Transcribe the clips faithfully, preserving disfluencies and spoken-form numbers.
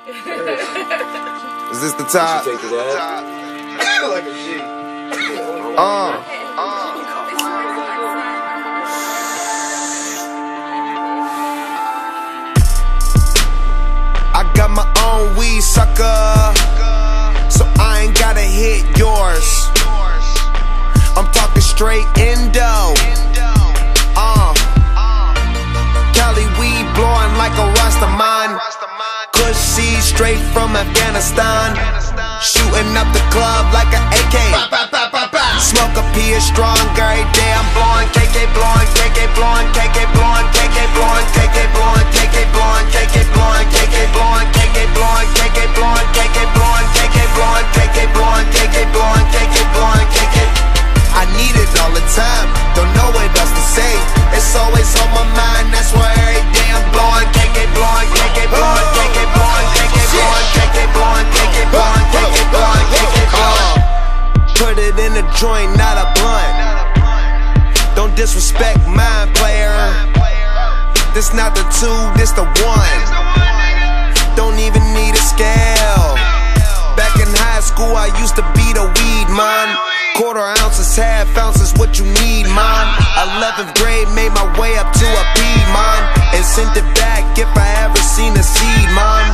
Is this the top? Take his ass. Like a G. Uh. I got my own weed, sucker, so I ain't gotta hit yours. I'm talking straight Indo. Uh. Cali weed blowing like a Rastaman. Kush seed straight from Afghanistan. Shooting up the club like an A K. Smoke a P is strong every day. I'm blowing K K, blowing K K, blowing K K, blowing K K, blowing K K, blowing K K, blowing K K, blowing K K, blowing K K, blowing K K, blowing K K, blowing K K, blowing K K, blowing K K, blowing K K, blowing K K. I need it all the time. Don't know what else to say. It's always on my mind. That's why every day I'm blowing K K, blowing K K, blowing K K, blowing K K, blowing K K, blowing K K, blowing K K, blowing K K, blowing. Put it in a joint, not a blunt. Don't disrespect mine, player. This not the two, this the one. Don't even need a scale. Back in high school, I used to be the weed man. Quarter ounces, half ounces, what you need, man. eleventh grade, made my way up to a P, man, and sent it back if I ever seen a seed, man.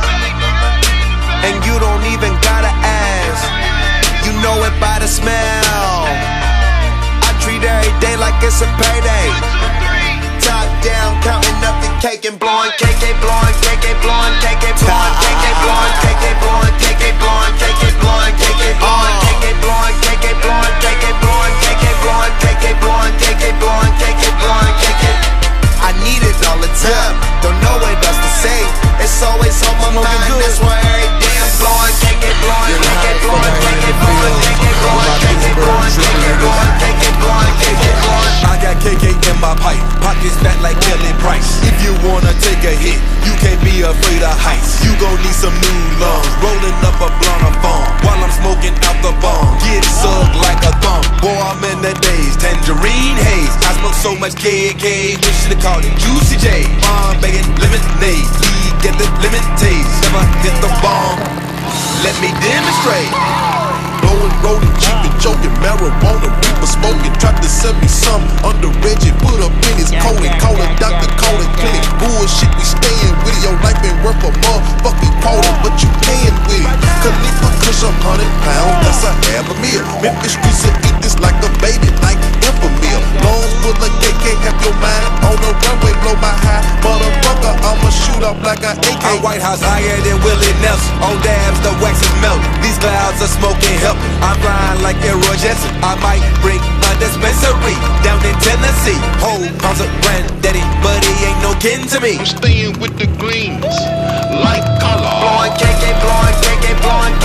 And you don't even gotta ask, you know it by the smell. I treat every day like it's a payday. Top down, counting up the cake and blowing K K, blowing K K, blowing K K, blowing K K, blowing K K, blowing K K, blowing K K, blowing K K, blowing K K, blowing K K, blowing K K, blowing K K, blowing K K, blowing K K, blowing K K, blowing K K. I need it all the time. Don't know what else to say. It's always on my mind. That's why every day I'm blowing K K, blowing K K, blowing K K, blowing K K, blowing K K, blowing K K, blowing K K, blowing K K, blowing. I got K K in my pipe, pockets fat like Kelly Price. If you wanna take a hit, you can't be afraid of heights. You gon' need some new lungs, rolling up a blunt of bomb while I'm smoking out the bomb. Get sucked like a thumb. Boy, I'm in the days, tangerine haze. I smoke so much K K, we should've called it Juicy J. Bomb banging lemonade, we get the lemon taste. Never hit the bomb, let me demonstrate. Blowing, rolling, cheapin', joking, marijuana, reaper smoking. Tried to sell me some underage, put up in his coating. Callin' doctor, callin' clinic. Bullshit, we stayin' with it. Your life ain't worth a motherfucking quarter, but you can with it. Khalifa, cause I'm hundred pounds, that's a half a meal. Memphis streets will eat this like a baby, like infamil. Lungs full of K K, have your mind on the runway, blow my high. Motherfucker, I'ma shoot up like a A K. I'm White House higher than Willie Nelson. On dabs, the wax is melting. These clouds are smoking help. I'm flying like Roy Jetson. I might bring a dispensary down in Tennessee. Whole pounds of granddaddy, but he ain't no kin to me. I'm staying with the greens, like color. Blowing K K, blowing K K, blowing